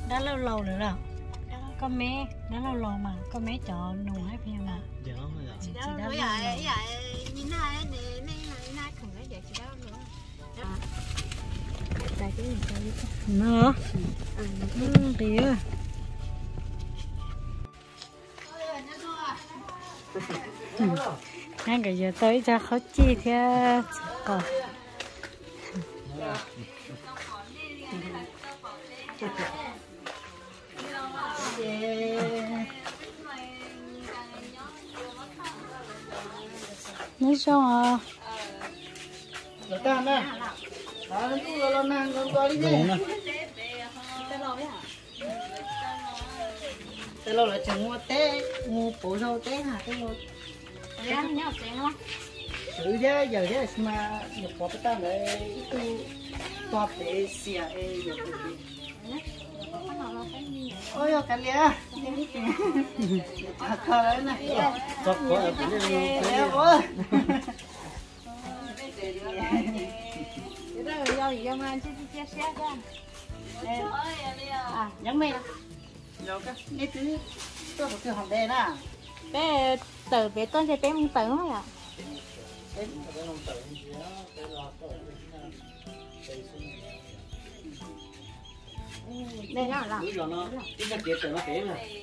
đã lâu lâu rồi đó có mé đã lâu lâu mà có mé chọn nụ hết phim mà dạ không rồi chị đã nói vậy nhìn này này không phải vậy chị đã nữa tại cái gì sao nó thì ngay cả giờ tới cho khó chi thế còn nói sao à Rồi ta nè. Nó cứ lo nàng con coi đi nhé. Thế lâu là chừng mua té, mua bổ rau té hả cái rồi. đấy anh nhớ tiền không Sự giờ giờ mà nhập vào cái ta để tu toa để xìa giờ ôi cái lia khờ đấy này sắp có ở bên đây léo quá cái đó là do gì do mà chị chia sẻ cho à giống mày rồi cái nét thứ tôi phải học đề nè bé từ bé tôi sẽ bé không tự thôi à đây nó là bây giờ nó cái kia từ nó kể rồi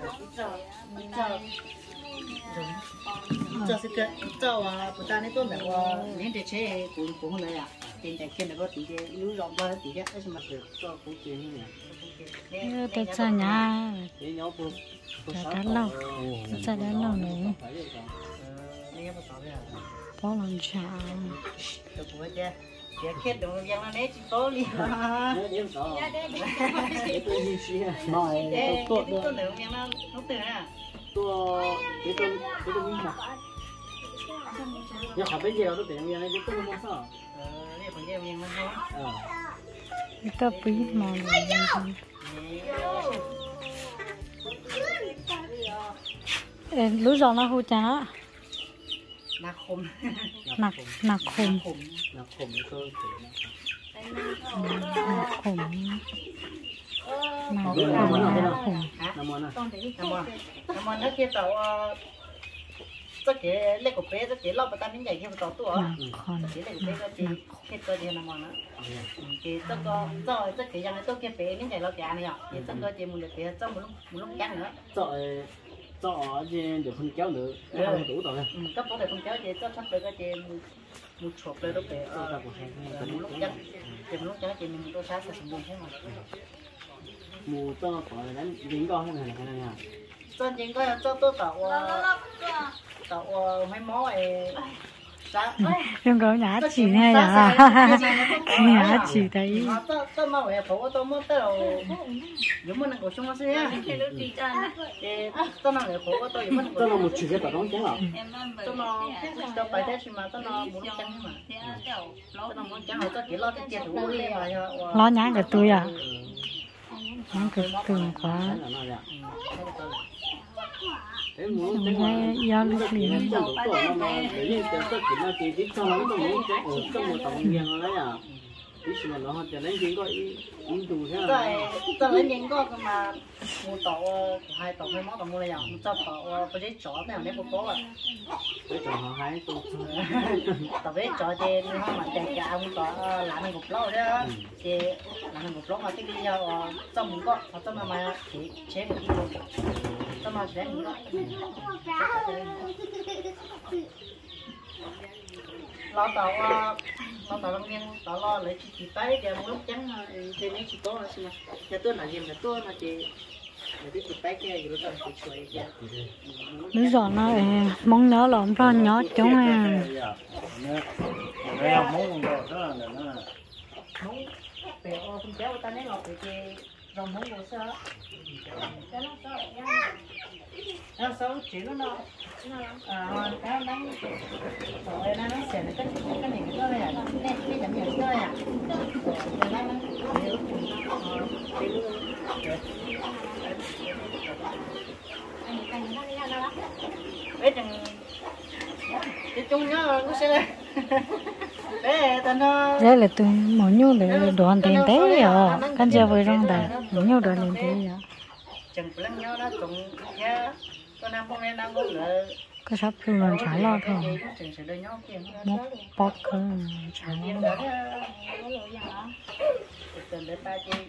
cho sự kiện cho bữa ta nên tôi là liên để chế cũng này à tiền tài kia là có tỷ cái lúa rộng bao tỷ cái mà cho cũng tiền như tôi cho nhà để nhau bố đã lâu cho đã lâu nữa có lần chào tôi cũng vậy cái kết đồ giang nó nét chỉ có liền mà nhớ điểm sao để tôi đi xí nói tôi nữa giang nó từ nè tôi đi mà giờ học bây giờ tôi tiền này tôi không sao đây còn giang giang nó cái bí mòn lúc rồi nó hú chả nạc khum nạc khùng cơ nạc khùng năm món năm món nó kia tàu tất cả lấy cục bé tất cả lau bát tan đến vậy kia tàu tua chỉ lấy cục bé cái gì cáiตัวเดียวnăm món đó thì tất cả rồi tất cả yang tất cả bé đến vậy lau chả này nhở thì tất cả chỉ một lượt bé trong một lúc chán nữa cho gì được phân kéo nữa không đủ rồi cấp bố để phân kéo thì sắp tới cái chị một chụp lên lúc bé một lúc chán chị mình tôi sáng sẽ sử dụng thế mà mù cho khỏi đánh dính con hay là cái này à cho chính có cho tôi tạo mấy món này đừng có nhá chỉ này à nhá chỉ thấy tôi mà về phố tôi muốn tới đâu giống như là cổ sung nó sẽ tôi mà về phố tôi giống như tôi là một chuyện cái tao trắng à tôi tôi phải thế mà tôi muốn trắng mà tôi muốn trắng rồi tôi chỉ lo cái tiền đủ đi mà lo nhá cái tôi à nhá cái tôi quá thế muốn tránh do lúc thì nó liền chẳng đủ tuổi mà để như cái tất cả nó chỉ cho nó có muốn tránh ở trong một tổng nghiêng nó đấy à ý là nó cho nên chỉ có ý đủ thế à tôi lấy những cái mà một tổ hai tổ hai món tổ mua này một trăm tổ có giấy chó này để một phố à cái tổ họ hai tổ tổ giấy chó thì nó mà chạy cả một tổ làm một lỗ đó thì làm một lỗ mà cái đi trong một có trong mà chỉ chế một cái trong mà chế một lo tàu long viên tàu lo lấy chỉ tay để một lúc trắng thì nếu chỉ có là xin mà tôi là gì là tôi là chị để chỉ tay kia rồi tao chỉ chơi kia lúc rồi nó mong nhớ lộn cho nhớ chúng à món đó đó là nó món bèo không kéo ta lấy lọt thì rồng món đồ sơ nó xấu chuyện nó cái đánh rồi nó sẽ là cái này cái đó này cái giảm nhiều đó à biết chừng cái chung nhớ nó sẽ đấy Đấy là tôi muốn nhau để đoàn tiền thế à, con trai với rong đấy, muốn nhau đoàn tiền thế à. Chẳng có lăng nhau đó cũng nhá, con nam không nên đang ngủ nữa. Có sắp cứ lần trả lo thôi, một bọc cứ trả lo. Tuần đến ta chơi,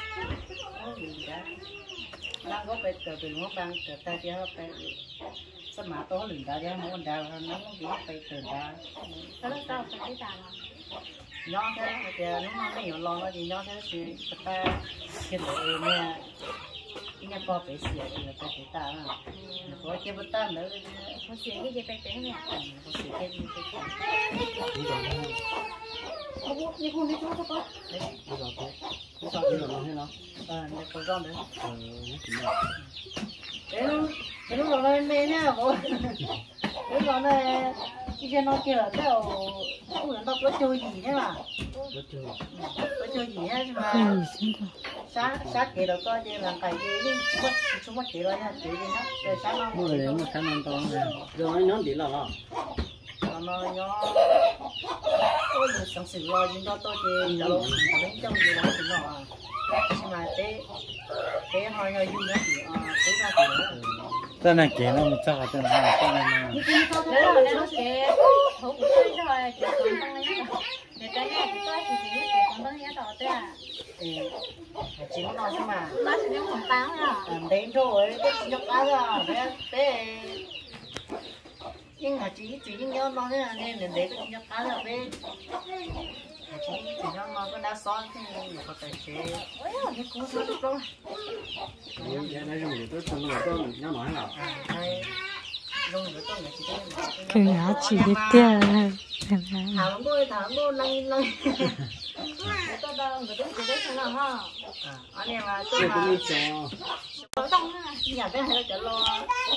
đang có phải từ từ ngõ băng từ ta chơi phải sắp mà to lửng ta chơi muốn đào nó không biết phải từ ta. Đó là sao phải đi đào à? Nhỏ thế thì nó không nhiều lo nó gì nhỏ thế thì ta hiện tại nè nhà có phải xỉa thì ta chỉ ta à, có cái bát ta nữa, Có xỉa cái gì phải nè. có xỉa cái gì phải Đi rồi đó. Đi cùng đi chỗ có. Đi rồi thế. Đi rồi đi rồi nó thế nó. để có rong đấy. Nó chỉ là. Cái lúc đó này nha bố, cái đó này cái nó kia là theo cũng là nó có chơi gì thế mà, Nó chơi. có chơi gì hết mà. Cái gì xin thôi. Sát cái đó có chơi làm cái gì chúng mất cái đó nha, cái gì đó, cái sát nó. Mua để một cái non to này. Rồi nó đi là nó. Nó ôi sáng sớm lo nhưng đó tôi chơi đâu đánh trong gì đó thì nó à, nhưng mà thế hồi nhỏ vui nữa thì thế ra thì tên này kể nó một chắc là tên này Đấy là nó sẽ thủ của tôi rồi, chỉ còn tăng lên đó. Để cái này thì tôi chỉ còn tăng lên đó thôi à. chỉ nó thôi mà. Nó sẽ giống một táo à. Đến rồi cái nhóc cá ra thế nhưng mà chỉ nhớ nó thế là nên để cái nhóc cá ra về chỉ nhớ nó cái đá xóa thì có thể chế ôi cái cú số được rồi Giờ này dùng để tôi chọn là tôi nó nói là. đây dùng để tôi là chỉ Cứ nhá chỉ biết tiền. thằng tôi lăng Tôi đâu người đứng dưới thế nào ha. anh em mà Tôi tôi cũng mà đi cho. Ở trong á. nhà cái hay chợ lo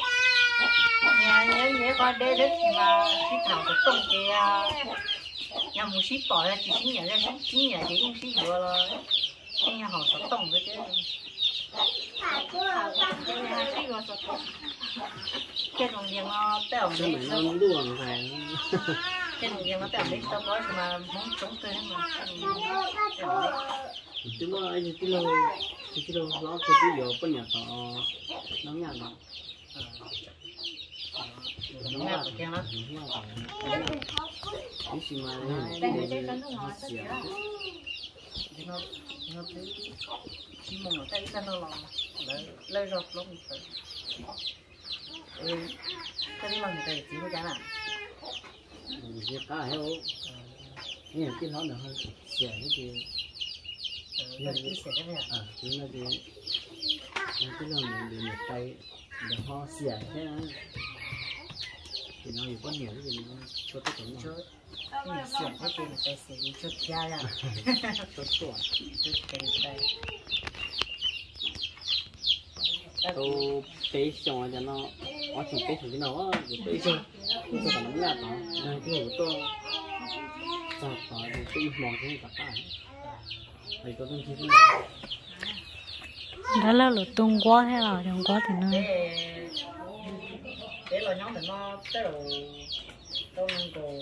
nhà nhớ con đê đấy mà cái thằng của tông kia nhà một ship bỏ ra chỉ nhà ra chỉ nhà chỉ không ship vừa là cái nhà họ sẽ tông với chứ cái đồng tiền nó tao Cho đấy mày nó đuổi phải. cái đồng tiền nó tao đấy tao nói mà muốn chống tôi mà Chứ mà anh cái lâu nó cái gì ở bên nhà họ nó nhà nó. đúng là cái nó Cái gì mà Đây là cái cánh ngồi tất cả. nó chỉ mong nó thấy nó lo lấy rồi lúc cái gì mà người ta chỉ có cái nào việc cả heo. Nghe cái nó nữa hơn. Xẻ cái gì. cái gì sẽ cái này Chứ là gì. Cái là mình để một tay để họ xẻ thế đó. Thì nó có nhiều cái gì nó cho tất cả nó. cái sửa cái gì người ta sẽ chút cha ra Tốt tuổi. chút cái đây Tôi tế xong rồi cho nó ở trong tế thử nó rồi tế xong tôi cho nó là đó này cái hồ tôi sao phải thì tôi mong cái cả cả thầy có tâm trí Đó là lột tung quá thế nào, không quá thì nó. để là nhóm thì nó tới đầu đâu nâng cổ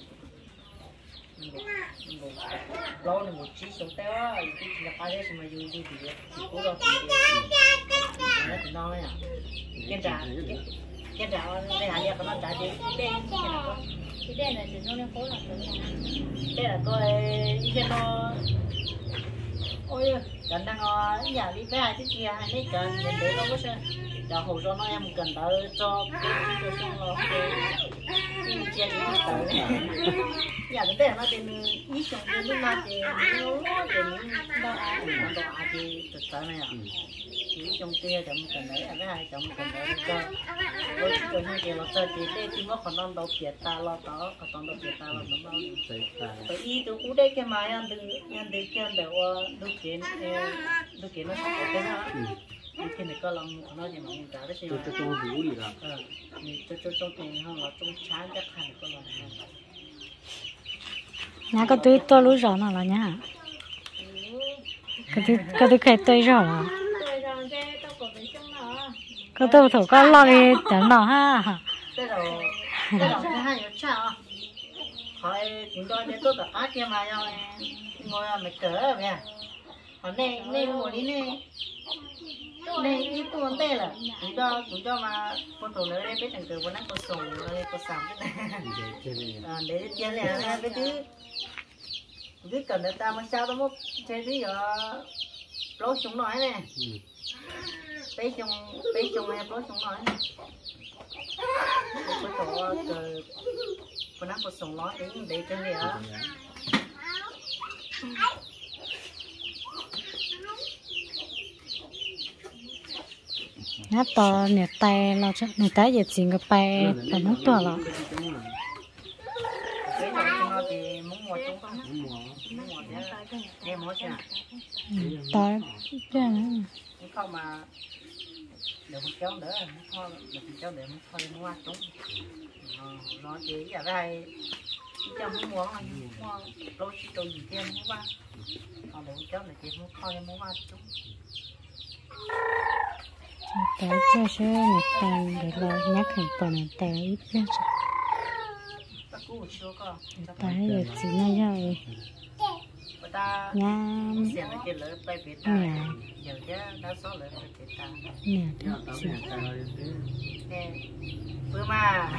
lâu này một chiếc sống téo á thì là phải đấy mà dù thì cố gắng nó thì nó này à cái trà đây hả cái nó trà gì Cái đèn này thì nó lên phố là đây là coi cái nó ôi cần đang nhà đi về cái kia hay lấy cần nhìn để nó có sao giờ hồ cho nó em cần tới cho cái xong rồi cái chuyện gì tới nhà cái đây nó tên ý xong cái lúc nào thì nó tên đó thì thực tế này à chỉ trong kia chậm cần đấy cái hai chậm cần đấy cho với cái hai cái nó chơi thì nó còn non đâu biệt ta lo đó còn đâu biệt ta lo nó thầy tài tại ý tôi cũng đây cái máy ăn từ kia để đôi kiến nó sắp có cái nào cái này có lòng nó gì mà mình trả cái gì mà tôi vũ đi là cho tiền hơn là trong chán chắc hẳn có lòng Nhà có tôi lúa rõ nào là nhá. Cái tôi khai tôi rõ là. tôi rồi đây tôi còn phải xong nó. Có tôi thổ có lo đi chẳng nào ha. cái đầu cái hai nhớ chào khỏi chúng tôi để tôi tập ác kia mà nhau ngồi mày cỡ vậy còn này này ngồi đi này này cái tuần tê là chúng cho mà con tổ nữa đây biết thằng từ con nát con sùng rồi con sắm để chơi này cái thứ biết cần để ta mà sao tao muốn chơi tí giờ lối chúng nói này bé chung em lối chúng nói con tổ từ con nát con sùng nói để chơi gì đó nó to nè tay lo cho nè tay giờ chỉ cái tay tao muốn to lo cái này nó thì muốn mua chúng không muốn mua để mua chưa to chứ không mà được một cháu nữa thôi được một cháu để thôi mua chúng nó chỉ là đây cho muốn mua đôi khi tôi gì thêm mua qua còn được một cháu này chỉ muốn thôi mua qua chúng tay cho sẽ nè tay để lo nhắc hàng tuần này tay ít nhất tay giờ chỉ nó rồi nha nè nè bữa mà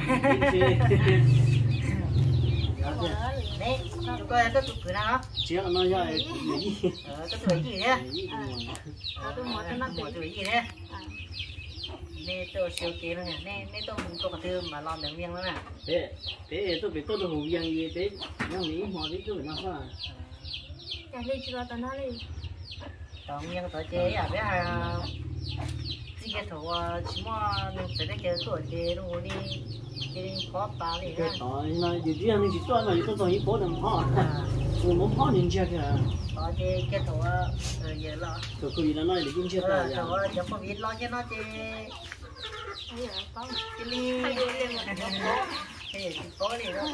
đấy chúng tôi có tụi cười nào chiếc nó ra cái có tuổi gì đấy tôi mua tuổi gì đấy nè tôi siêu tiền rồi nè tôi muốn có cái thứ mà làm được miếng nữa nè thế tôi biết tôi được hủ yang gì thế nhưng mà họ biết tôi nó phải cái gì chưa tao nói đi tao miếng tao chơi à bé chỉ cái thủ chỉ mua nên phải cái tuổi chơi nó đi chơi khó ta đi cái tao nó chỉ riêng chỉ tôi mà tôi chỉ bỏ đầm họ tôi muốn họ nhìn chưa kìa tao chơi cái thủ giờ lo tôi cứ nói để chúng chưa rồi thủ giờ không biết lo cho nó chơi bây giờ có cái ly cái gì có đi đó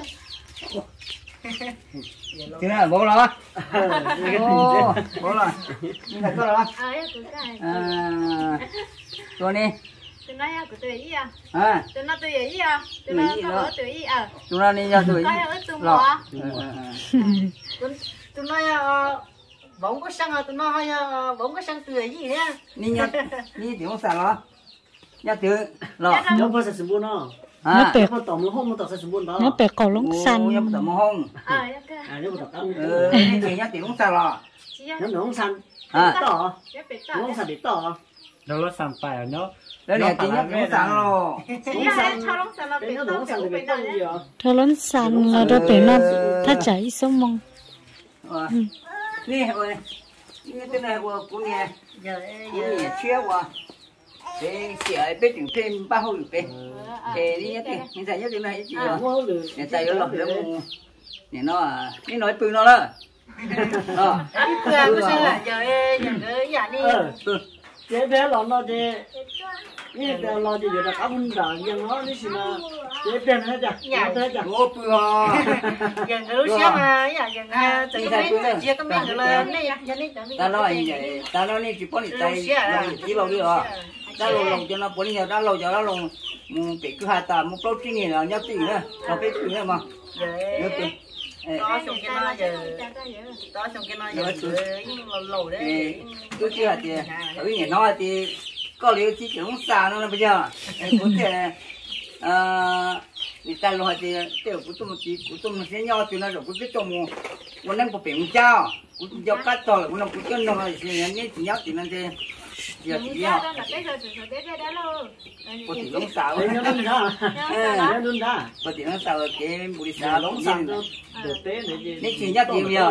thế là bố lo bố lo như thật rồi cứ cái tôi đi tôi nói của tôi ý à à tôi nói tôi ý à tôi nói có tôi ý à chúng ta đi ra tuổi lo tôi nói bóng có xăng tôi nói bóng có xăng tuổi gì nhá đi nhá đi tiếng sao lo nhá tiếng lo nó phải sử dụng nó nó bẹp nó tổng nó không nó tập sử dụng đó nó bẹp cầu lông xanh nhá tầm hông nếu mà tập ăn thì nhá tiếng sao lo nó nóng xanh à tỏ nóng xanh để tỏ đâu nó sắm phải nó đây là tiếng nhá tiếng sao lo nó nóng xanh thì phải tông gì à thôi lớn xanh là đôi bẹp nó它chảy xuống mông nè ơi như thế này của nè giờ nè chia qua để sửa biết chừng thêm ba hồi bé để đi nhất đi hiện tại nhất đi này chỉ rồi hiện tại nó để nó nói từ nó đó cứ sao giờ cái giả đi chế bé nó chế như bé lo thì giờ là các huynh đàn nhưng nó đi mà chế bé hết chả hết chả ô bự à giờ cứ xem mà giờ từ cái chia cái miếng lên này giờ này ta nói vậy ta nói này chỉ có đi tay chỉ lâu đi à ta lâu cho nó bốn giờ ta lâu cho nó lâu bị cứ hai ta một lâu chín ngày là nhớ tiền nữa nó biết tiền nữa mà nhớ tiền đó xong cái nó giờ lâu đấy cứ chưa thì ở nhà nó thì có liệu chỉ kiểu không sao nữa bây giờ cũng thể người ta lo thì tiểu của tôi sẽ nhau thì nó rồi cũng biết trong một năm có biển trao cũng cho cắt rồi cũng nó cũng cho nó thì nhớ thì nhớ thì nó thì giờ thì nhớ có thể không sao đấy nó luôn đó nó luôn đó có thể không sao cái bùi là sao nóng xanh được tế này chỉ nhớ thì giờ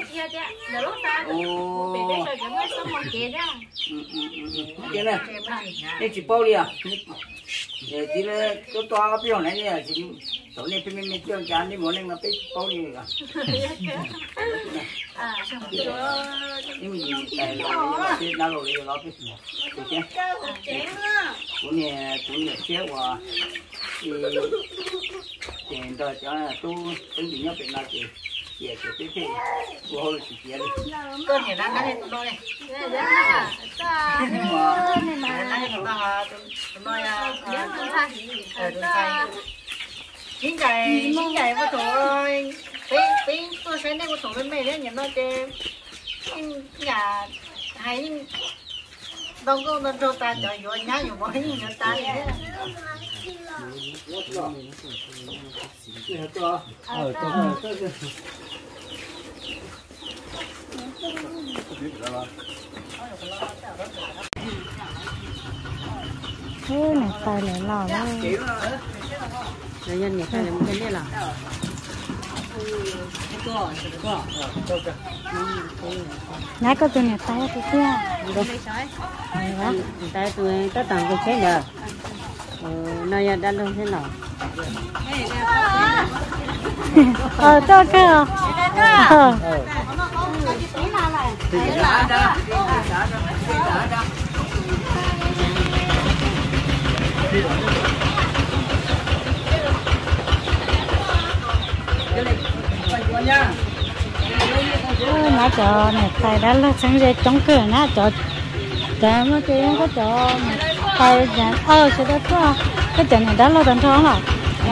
cái này này chỉ bao đi à để tí nữa tôi toa cái biểu này nè chỉ tối nay mình tiêu chán đi muốn nó phải bao đi cả nhưng mình tại là cái nào rồi nó phải được chứ cũng nè chế qua thì tiền đó cho tôi tính gì nhớ phải là gì cái cái của hồi thì tiền cơn này nó này tụi nó này nhưng mà nó này tụi nó nói chính cái vào chỗ bên tôi sẽ đây vào chỗ bên mày đấy nhà nó chơi nhà hay đâu có nó đâu ta chơi vô nhà nhiều bao nhiêu người ta đấy thế này tay lại lò đó nhân nhân này nhân nhân đây là nãy có tôi này tay tôi kia tay tôi tất cả cái thế nào nơi đã luôn thế nào cho cơ nãy cho này tay đã là sáng giờ chống cửa nãy cho mà cái có cho tay dàn sẽ đó thôi cái chuyện này đã lo đàn thong rồi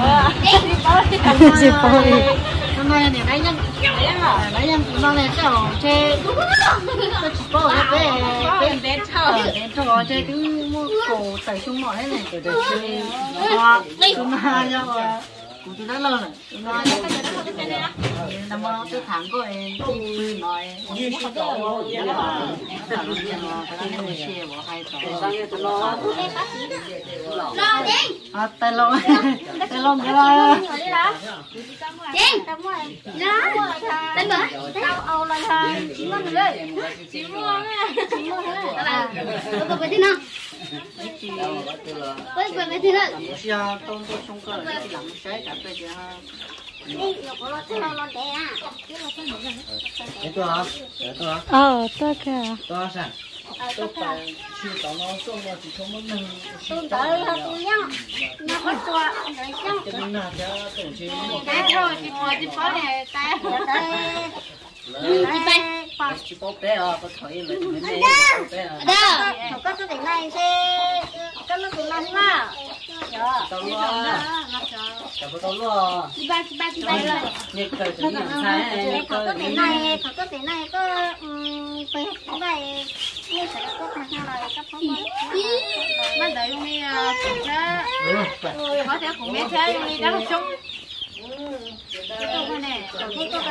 chị Paul hôm nay này nãy nhân nó này sao chơi tôi chỉ có cái đến thọ chơi cứ mua cổ tẩy xuống mọi thế này chúng ta cho cũng chỉ đã lâu rồi năm tôi tháng có em đi nói tay lông cái lo tôi kìa tôi phải chịu tao nó xong rồi chỉ không muốn mình tôi tới là tôi nhá nó có cho để cho cho nên là cho tổ chức cái rồi thì mọi thì có này tay chỉ có bé à có thấy là mình bé đó có cái này xe cái nó cũng làm mà tao lo tao tao lo ba rồi nhiệt thời thì làm sai có cái này có phải cái này như sẽ có thằng nào các phong mà đợi đi kiểm tra có thể cũng biết thế đi đó là chung cái này có cái nó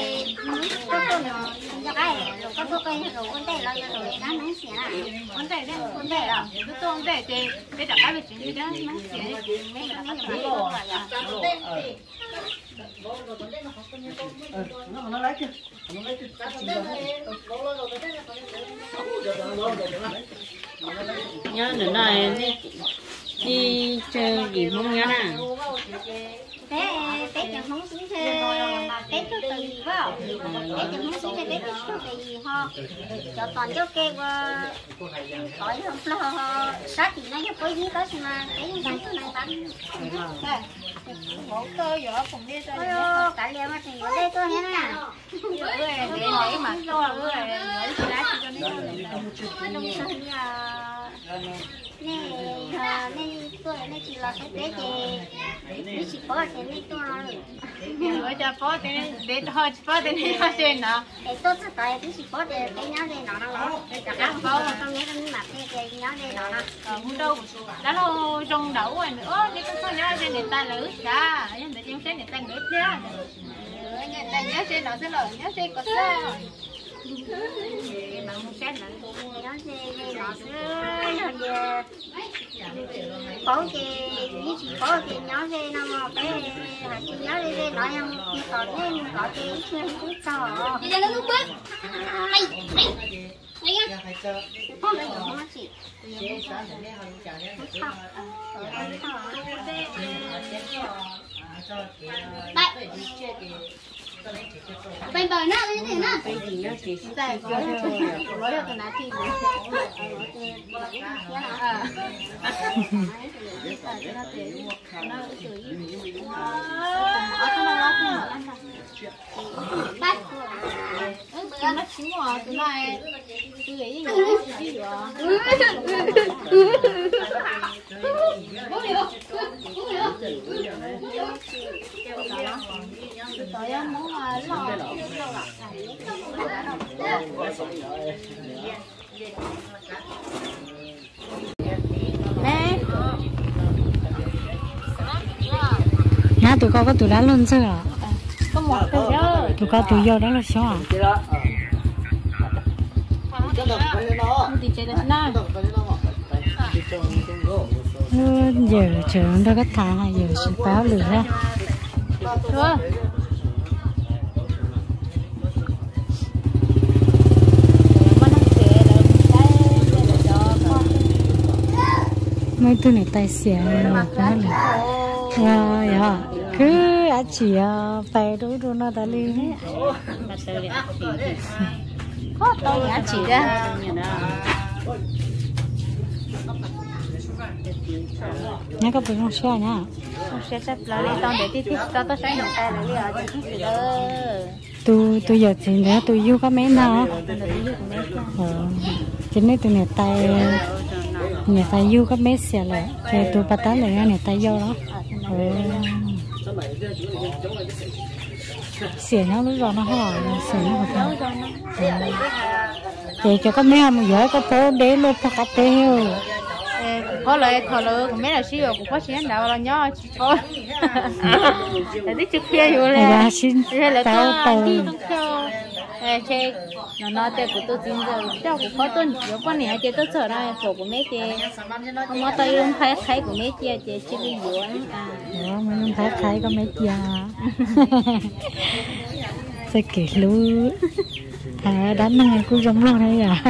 có cái rồi vấn đề là rồi nó nắng xỉa à vấn đề là cái tôi vấn đề thì cái đặt cái chuyện gì đó nắng xỉa mấy cái nó nó lấy chứ nhớ nữa này đi chơi gì không nhớ nè cái chẳng không xuống xe cái thứ tự gì vào cái chẳng không xuống xe cái thứ tự gì ho cho toàn cho kêu khỏi không lo sát thì nó giúp cái gì đó mà cái gì thứ này bán một cơ vợ cùng đi chơi cả liền mà thì ở đây tôi nhé nè để mà cho người lấy lá cho nó đông sơn này tôi này chỉ là cái đi chỉ có cái này tôi nói cho có cái để thôi có cái này nó trên nào cái tôi sẽ tại cái chỉ có cái nhá đây nó lo cái cá bao mà không nhớ cái mặt cái nhá đây nó không đâu đã lâu trong đậu rồi nữa cái con nhớ trên người ta lử cả nhưng để trên người ta lử ra người ta nhớ trên nó sẽ lử nhớ trên có sao mà muốn xét lại nhớ trên nó sẽ có cái như chỉ có cái nhớ trên nó mà cái chỉ nhớ trên nó em có nên có cái chuyện cũng sợ đi ra nó lúc bước mày không được không chị bên bờ nó như thế nào tại có nói được cái nào thì nó chín rồi cái này tôi nghĩ gì vậy Trời ơi, muốn mà lo nè. nhà tụi con có tụi đá luôn chưa à? Có một từ đó. Tụi con tụi vô đó là sao à? Thì chơi được nào. Giờ trường đó có thằng hay giờ sẽ báo lửa ra. Chưa. Mấy thứ này tay xẻ là cái là wow, cứ à chị phải đối đồ nó đã lên hết. Có tôi giá trị ra. Nhá có phải không xe nhá. Không sẽ chấp lại lên tao để tí tao sáng đồng tay lại liền chứ gì đó. Tôi giờ thì nữa tôi yêu có mấy nào. Chỉ nên tụi này tay người ta yêu có mấy xe lại, thì tôi bắt tay lại người ta yêu đó. Xe nó lúc rồi nó hỏi xe nó không. Thì cho các mấy ông giỏi có phố để luôn phát cái tiêu. Có lời thọ lừa của mấy là xí rồi cũng có xí nào là nhó thôi. Để đi trước kia rồi là xin tao đi không theo. Chơi nó nói tên của tôi tin rồi cháu cũng có tuần nếu con này chơi tôi sợ này phổ của mấy chơi không có tay luôn thấy của mấy chơi chơi chỉ đi buồn đó mình thấy có mấy chia sẽ kể lú đánh năng cũng giống luôn đấy à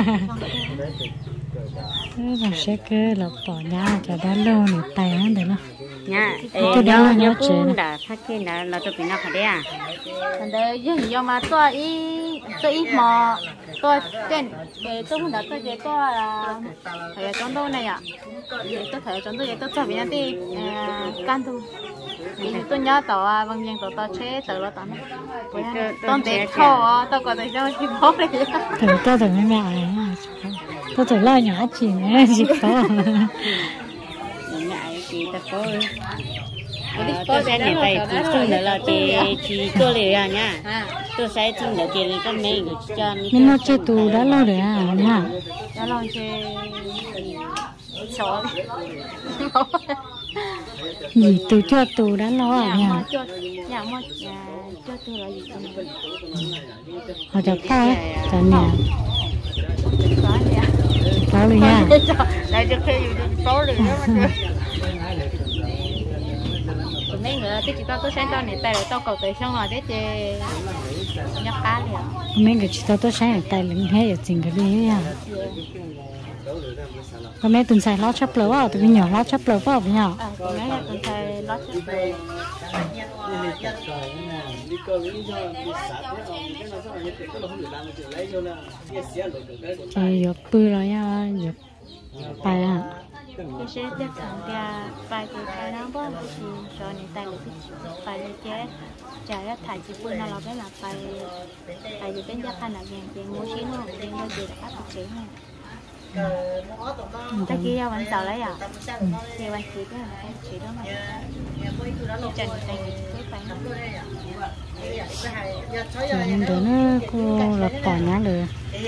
là sẽ cứ là bỏ nhà cho đánh lâu này tay hắn được nó nha tôi đang nhớ chuyện đã phát hiện là tôi bị nó phải đấy à thành đấy giờ mà tôi ít mò tôi tên để tôi không đã tôi để tôi là phải trong đâu này ạ tôi phải trong đâu để tôi cho mình đi can tu vì tôi nhớ tao bằng miệng tao chế tao lo tao tôi để thò tao có thể cho chị bố đấy tôi thử mấy mẹ tôi thử lo nhỏ chị nữa chị có ngại chị ta có cái này phải cứ xin là chị cho liền à nha tôi sẽ xin là chị cái này cho nhưng mà chơi tù đã lâu rồi à nha đã lâu chơi chó gì tù cho tù đã lâu à nha nhà mà cho tù là gì họ cho ta cho nhà có luôn nha lại cho khi có liền mấy người tí chỉ có sáng tao này tay là tao cầu tới xong rồi đấy chơi nhóc cá liền mấy người chỉ tôi sáng tay lên hết ở trình cái gì à có mấy tuần sai lót chắp lấu à tụi nhỏ lót chắp lấu vào với nhau mấy là tuần sai lót chắp lấu thì bự rồi nha bài à tôi sẽ tiếp thằng kia bài thì phải nó bao thì cho nên tay là bài để chế trả ra thải chỉ bự nó là cái là bài thì bên gia khăn là vàng tiền mua xí nó tiền bao giờ đã bắt chế này cái kia vẫn sợ lấy à thì vẫn chỉ cái là chỉ đó mà chân tay mình cái phải nó nên đó nó cô là bỏ nhá rồi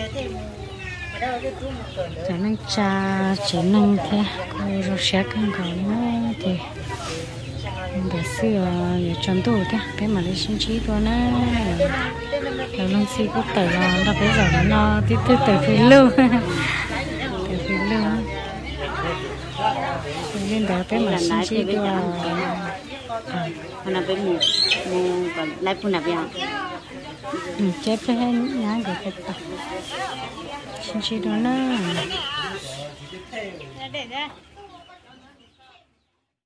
cho nên cha chỉ năng thế cô rồi sẽ không có nữa thì để xưa giờ chọn tủ thế cái mà lấy sinh trí đó nó rồi lần xưa có tờ nó bây giờ nó tí tư tờ phi lưu nên đó cái mà sinh trí đó là với mù còn lại phụ nạp vào chép cho hết nhá để cái tập sinh trí đó nó để